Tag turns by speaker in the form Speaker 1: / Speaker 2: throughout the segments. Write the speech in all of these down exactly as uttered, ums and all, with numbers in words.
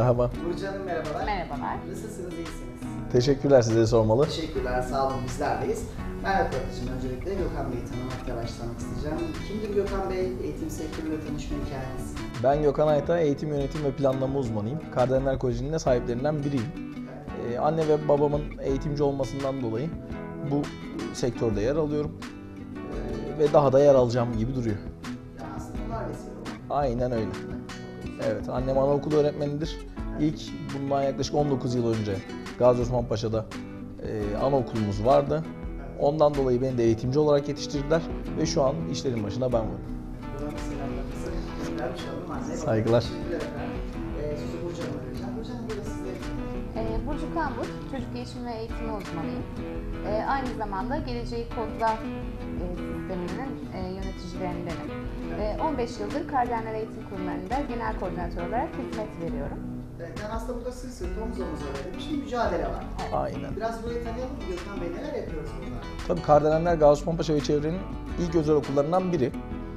Speaker 1: Merhaba.
Speaker 2: Burcu Hanım merhabalar.
Speaker 3: Merhabalar.
Speaker 2: Nasılsınız, iyisiniz?
Speaker 1: Teşekkürler, size sormalı.
Speaker 2: Teşekkürler, sağ olun, bizlerdeyiz. Ben röportajım öncelikle Gökhan Bey'i tanımakla başlamak isteyeceğim. Kimdir Gökhan Bey? Eğitim sektörüyle tanışma hikayeniz.
Speaker 1: Ben Gökhan Ayta, eğitim yönetim ve planlama uzmanıyım. Kardinal Koleji'nin de sahiplerinden biriyim. Ee, anne ve babamın eğitimci olmasından dolayı bu sektörde yer alıyorum. Ee, ve daha da yer alacağım gibi duruyor.
Speaker 2: Yani aslında bunlar vesile oldu.
Speaker 1: Aynen öyle. Evet, annem anaokulu öğretmenidir. İlk bundan yaklaşık on dokuz yıl önce Gazi Osman Paşa'da e, anaokulumuz vardı. Ondan dolayı beni de eğitimci olarak yetiştirdiler ve şu an işlerin başında ben varım.
Speaker 2: Buradan selamlarınızı göndermiş oldum anne.
Speaker 1: Saygılar.
Speaker 2: Teşekkürler efendim. Ee, sözü Burcu Hanım'a vereceğim. Burcu Hanım burada size...
Speaker 3: Ee, Burcu Kambur, çocuk gelişimi ve eğitimi uzmanıyım. Ee, aynı zamanda Geleceği Kodla e, sisteminin e, yöneticilerindenim. Ee, on beş yıldır Kardinal Eğitim Kurumlarında genel koordinatör olarak hizmet veriyorum.
Speaker 2: Evet, yani aslında burada sırt sırt omuz omuza verilmiş bir mücadele var.
Speaker 1: Aynen.
Speaker 2: Biraz burayı tanıyalım mı Gökhan Bey? Neler yapıyoruz burada?
Speaker 1: Tabii Kardinaller Gazi Osman Paşa ve çevrenin ilk özel okullarından biri.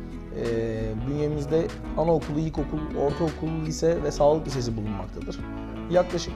Speaker 1: Ee, bünyemizde anaokulu, ilkokul, ortaokul, lise ve sağlık lisesi bulunmaktadır. Yaklaşık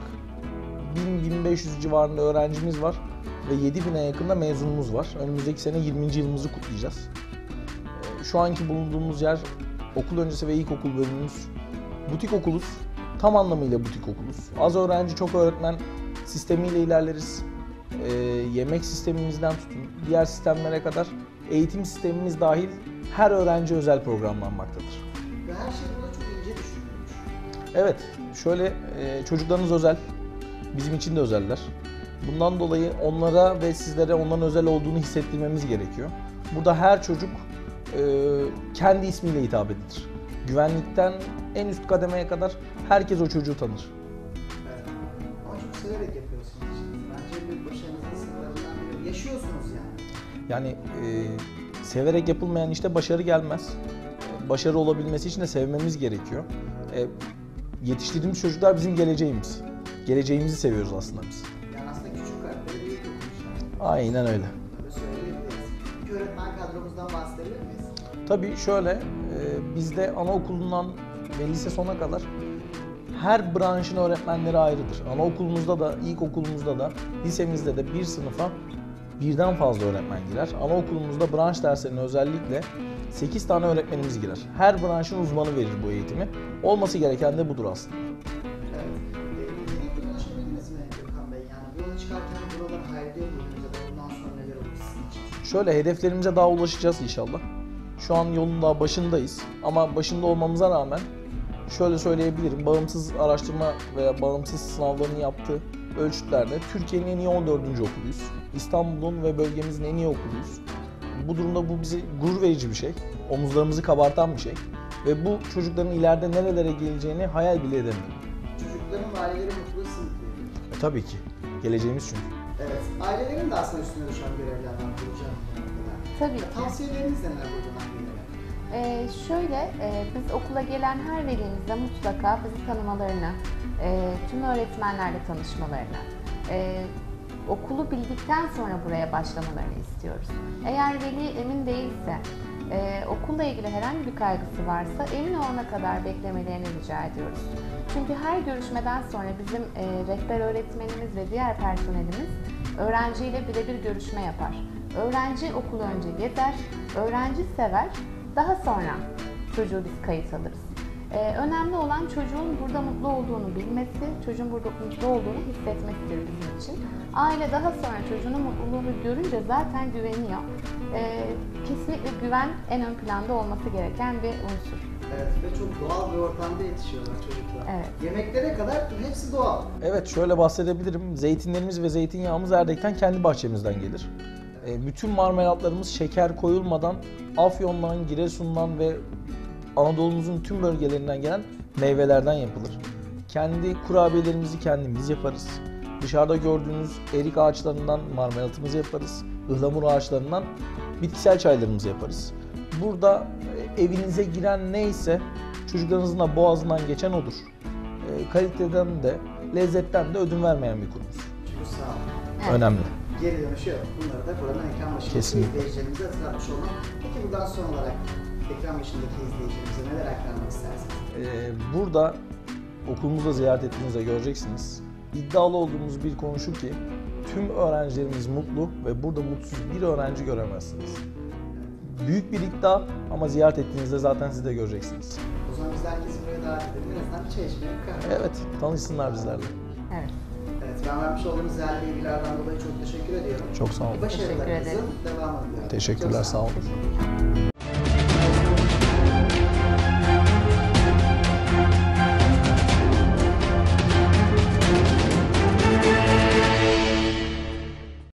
Speaker 1: bin bin beş yüz civarında öğrencimiz var ve yedi bine yakında mezunumuz var. Önümüzdeki sene yirminci yılımızı kutlayacağız. Ee, şu anki bulunduğumuz yer okul öncesi ve ilkokul bölümümüz. Butik okuluz. Tam anlamıyla butik okuluz. Az öğrenci, çok öğretmen sistemiyle ilerleriz. Ee, yemek sistemimizden tutun, diğer sistemlere kadar eğitim sistemimiz dahil her öğrenci özel programlanmaktadır.
Speaker 2: Ve her şey burada çok ince düşünülmüş.
Speaker 1: Evet, şöyle e, çocuklarınız özel, bizim için de özeller. Bundan dolayı onlara ve sizlere onların özel olduğunu hissettirmemiz gerekiyor. Burada her çocuk e, kendi ismiyle hitap edilir. Güvenlikten en üst kademeye kadar herkes o çocuğu tanır.
Speaker 2: Evet. Ama çok severek yapıyorsunuz şimdi. Bence bir başarınızın sınırlarından biri. Yaşıyorsunuz yani.
Speaker 1: Yani e, severek yapılmayan işte başarı gelmez. E, başarı olabilmesi için de sevmemiz gerekiyor. E, yetiştirdiğimiz çocuklar bizim geleceğimiz. Geleceğimizi seviyoruz aslında biz.
Speaker 2: Yani aslında küçük kalpleri büyük okumuşlar.
Speaker 1: Aynen öyle.
Speaker 2: Böyle söyleyebiliriz. İki öğretmen kadromuzdan bahsedebilir miyiz?
Speaker 1: Tabii şöyle, e, bizde anaokulundan ve lise sona kadar her branşın öğretmenleri ayrıdır. Anaokulumuzda da, ilkokulumuzda da, lisemizde de bir sınıfa birden fazla öğretmen girer. Anaokulumuzda branş derslerine özellikle sekiz tane öğretmenimiz girer. Her branşın uzmanı verir bu eğitimi. Olması gereken de budur aslında.
Speaker 2: Evet. Ee, ulaşabildiniz mi Gökhan Bey? Yani yola çıkarken buraları hayalde buldunuz ya da bundan sonra neler olur sizin için?
Speaker 1: Şöyle, hedeflerimize daha ulaşacağız inşallah. Şu an yolun daha başındayız ama başında olmamıza rağmen şöyle söyleyebilirim, bağımsız araştırma veya bağımsız sınavlarını yaptığı ölçütlerde Türkiye'nin en iyi on dördüncü okuluyuz. İstanbul'un ve bölgemizin en iyi okuluyuz. Bu durumda bu bizi gurur verici bir şey, omuzlarımızı kabartan bir şey ve bu çocukların ileride nerelere geleceğini hayal bile edemiyorum.
Speaker 2: Çocukların ve aileleri mutlu, siz mutlu.
Speaker 1: E, tabii ki, geleceğimiz çünkü.
Speaker 2: Evet. Ailelerin de aslında üstüne düşen görevler var Burcu Hanım'la.
Speaker 3: Tabii.
Speaker 2: Tavsiyeleriniz neler Burcu'dan gelelim?
Speaker 3: Ee, şöyle, e, biz okula gelen her velimizde mutlaka bizi tanımalarını, e, tüm öğretmenlerle tanışmalarını, e, okulu bildikten sonra buraya başlamalarını istiyoruz. Eğer veli emin değilse, e, okulla ilgili herhangi bir kaygısı varsa emin olana kadar beklemelerini rica ediyoruz. Çünkü her görüşmeden sonra bizim e, rehber öğretmenimiz ve diğer personelimiz öğrenciyle birebir görüşme yapar. Öğrenci okulu önce gezer, öğrenci sever, daha sonra çocuğu biz kayıt alırız. Ee, önemli olan çocuğun burada mutlu olduğunu bilmesi, çocuğun burada mutlu olduğunu hissetmesidir bizim için. Aile daha sonra çocuğunun mutluluğunu görünce zaten güveniyor. Ee, kesinlikle güven en ön planda olması gereken bir unsur.
Speaker 2: Evet ve çok doğal bir ortamda yetişiyorlar çocuklar.
Speaker 3: Evet.
Speaker 2: Yemeklere kadar hepsi doğal.
Speaker 1: Evet, şöyle bahsedebilirim. Zeytinlerimiz ve zeytinyağımız Erdek'ten kendi bahçemizden gelir. E, bütün marmelatlarımız şeker koyulmadan Afyon'dan, Giresun'dan ve Anadolu'muzun tüm bölgelerinden gelen meyvelerden yapılır. Kendi kurabiyelerimizi kendimiz yaparız. Dışarıda gördüğünüz erik ağaçlarından marmelatımızı yaparız. Ihlamur ağaçlarından bitkisel çaylarımızı yaparız. Burada e, evinize giren neyse çocuklarınızın da boğazından geçen odur. E, kaliteden de lezzetten de ödün vermeyen bir kurumuz.
Speaker 2: Çok sağ olun.
Speaker 3: Evet.
Speaker 1: Önemli.
Speaker 2: Geri dönüşü yok. Bunları da buradan ekran başındaki
Speaker 1: Kesinlikle.
Speaker 2: izleyicilerimize hatırlatmış olalım. Peki buradan son olarak ekran başındaki izleyicilerimize neler aktarmak istersiniz?
Speaker 1: Ee, burada okulumuzu ziyaret ettiğinizde göreceksiniz. İddialı olduğumuz bir konu şu ki tüm öğrencilerimiz mutlu ve burada mutsuz bir öğrenci göremezsiniz. Büyük bir iddia ama ziyaret ettiğinizde zaten siz de göreceksiniz.
Speaker 2: O zaman biz herkesi buraya davet edelim. En azından bir çay içmeye, bir kahve.
Speaker 1: Evet, tanışsınlar bizlerle.
Speaker 3: Evet.
Speaker 2: Evet, ben vermiş olduğunuz değerli bilgilerden dolayı çok teşekkür ediyorum.
Speaker 1: Çok sağ olun.
Speaker 2: Başarılarınızın
Speaker 3: Teşekkür ederim.
Speaker 2: devamını diliyorum.
Speaker 1: Teşekkürler,
Speaker 2: Çok
Speaker 1: sağ olun.
Speaker 3: Teşekkür